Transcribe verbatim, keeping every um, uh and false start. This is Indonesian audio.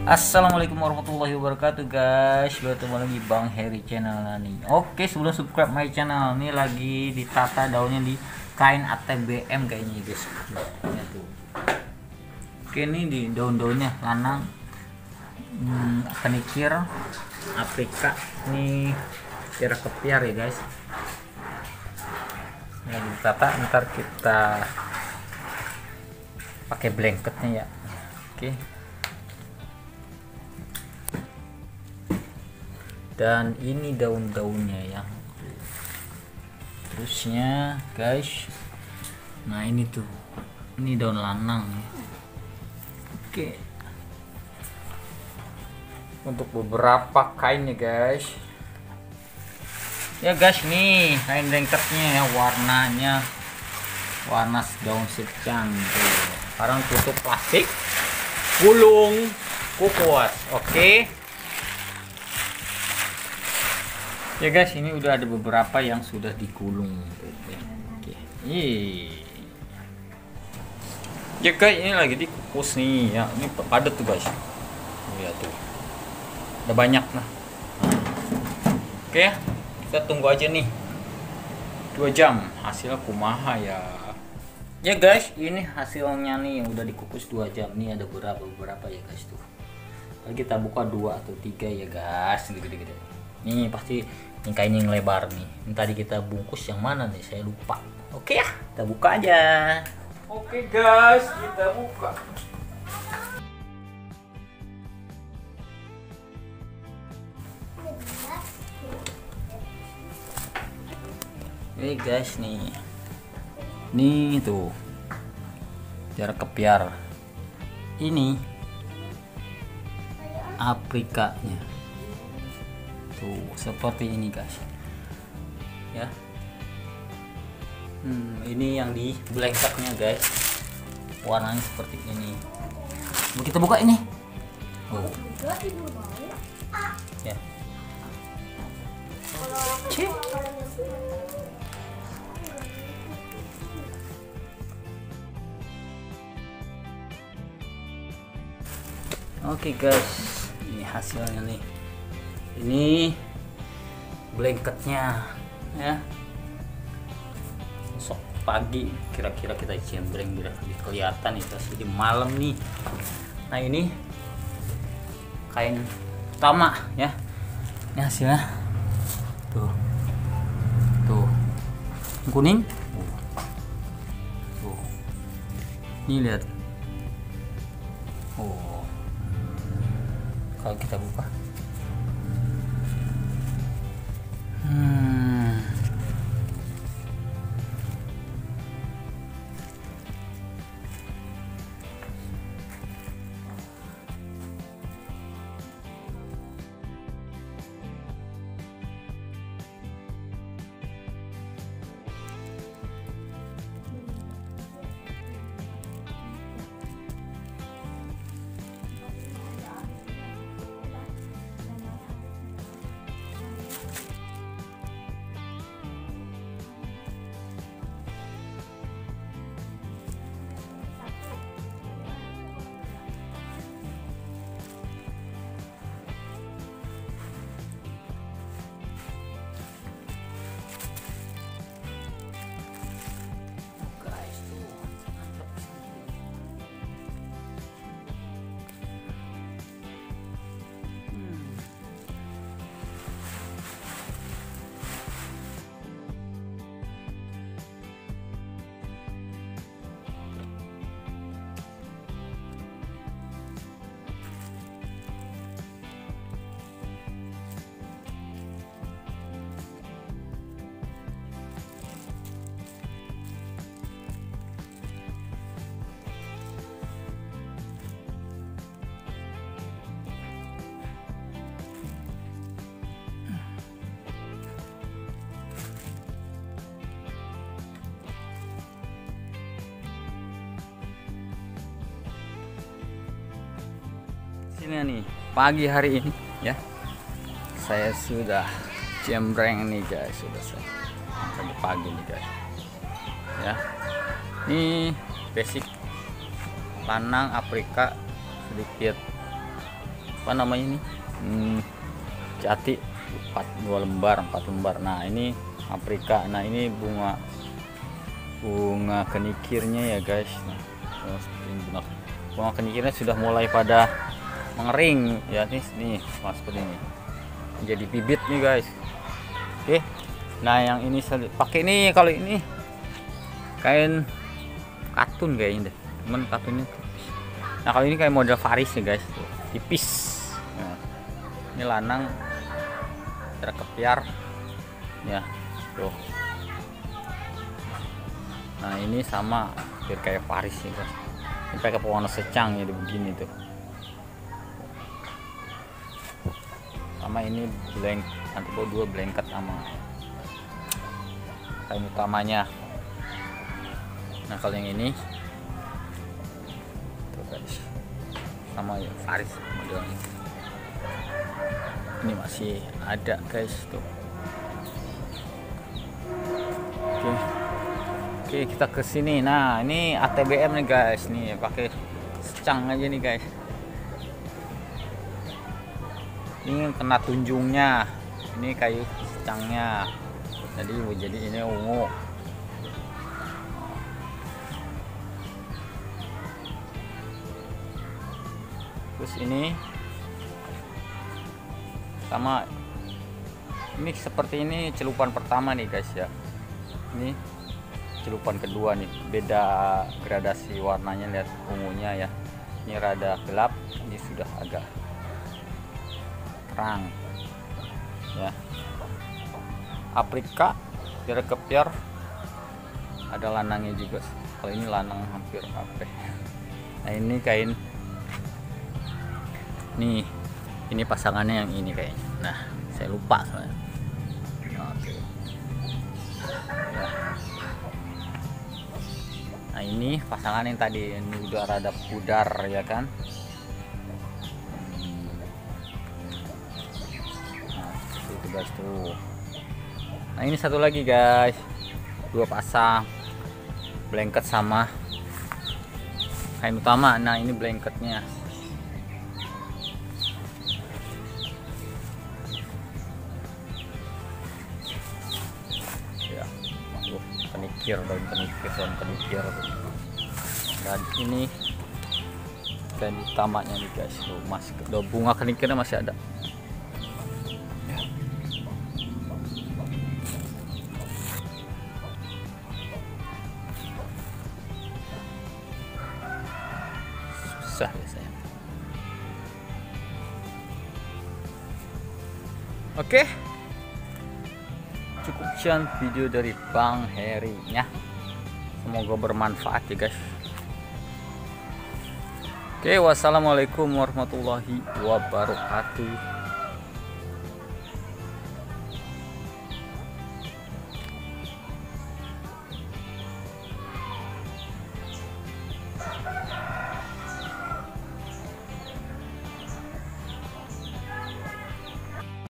Assalamualaikum warahmatullahi wabarakatuh guys, bertemu lagi Bang Heri channel nih. Oke, sebelum subscribe my channel ini lagi ditata daunnya di kain A T B M kayaknya guys. Ya, tuh. Oke, ini di daun-daunnya lanang, hmm, kenikir, Afrika, ini kira kepiar ya guys. Ini lagi ditata, ntar kita pakai blanketnya ya. Oke. Dan ini daun-daunnya ya, terusnya guys. Nah ini tuh, ini daun lanang ya. Oke, untuk beberapa kainnya guys ya guys, nih kain blanketnya ya, warnanya warna daun secang tuh. Sekarang tutup plastik, gulung, kukus. Oke ya guys, ini udah ada beberapa yang sudah digulung. Oke. Ih. Ya guys, ini lagi dikukus nih ya. Ini padat tuh guys. Lihat tuh. Udah banyak nah. Oke, kita tunggu aja nih. dua jam hasil kumaha ya. Ya guys, ini hasilnya nih yang udah dikukus dua jam. Nih ada beberapa beberapa ya guys tuh. Lagi kita buka dua atau tiga ya guys, gede-gede. Nih pasti ini kainnya yang lebar nih. Ini tadi kita bungkus yang mana nih, saya lupa. Oke ya, kita buka aja. Oke guys, kita buka. Ini guys nih, nih tuh jarak kepiar. Ini Afrikanya. Tuh seperti ini guys ya. Hmm, ini yang di blanketnya guys, warnanya seperti ini. Mau kita buka ini. Oh ya. Cik. Oke guys, ini hasilnya nih. Ini blanketnya ya. Besok pagi kira-kira kita jembreng biar lebih kelihatan nih, kasih di malam nih. Nah ini kain utama ya. Ini hasilnya tuh, tuh kuning. Tuh, ini lihat. Oh, kalau kita buka. Hmm. Sini nih, pagi hari ini ya, saya sudah jembreng nih guys, sudah saya pagi-pagi nih guys ya. Ini basic lanang Afrika sedikit apa namanya ini, hmm, jati empat dua lembar empat lembar. Nah ini Afrika. Nah ini bunga bunga kenikirnya ya guys. Nah bunga, bunga kenikirnya sudah mulai pada mengering ya nih, nih mas seperti ini jadi bibit nih guys. Oke, nah yang ini saya pakai ini, kalau ini kain katun kayaknya deh, cuman katunnya tipis. Nah kalau ini kayak model varis nih guys, tuh, tipis. Nah, ini lanang terkepiar ya tuh. Nah ini sama hampir kayak varis nih guys, ini pakai pewarna secang jadi begini tuh. Sama ini blank nanti bawa dua blanket sama kain utamanya. Nah kalau yang ini tuh guys, sama ya varis modelnya. Ini masih ada guys tuh. Oke, oke kita ke sini. Nah ini A T B M nih guys, nih pakai secang aja nih guys. Ini kena tunjungnya, ini kayu secangnya, jadi jadi ini ungu. Terus ini sama, ini seperti ini celupan pertama nih guys ya. Ini celupan kedua nih, beda gradasi warnanya, lihat ungunya ya. Ini rada gelap, ini sudah agak terang ya. Afrika kira kepiar, ada lanangnya juga. Kalau ini lanang hampir apa. Nah ini kain, nih ini pasangannya yang ini kayaknya. Nah saya lupa soalnya. Oke ya. Nah ini pasangan yang tadi, ini udah rada pudar ya kan. Guys tuh. Nah ini satu lagi guys, dua pasang blanket sama kain utama. Nah ini blanketnya ya, uh, kenikir, daun kenikir, daun kenikir tuh. Dan ini kain utamanya nih guys, tuh masih bunga kenikirnya masih ada. Biasanya. Oke, cukup sekian video dari Bang Heri nya, semoga bermanfaat ya guys. Oke, wassalamualaikum warahmatullahi wabarakatuh.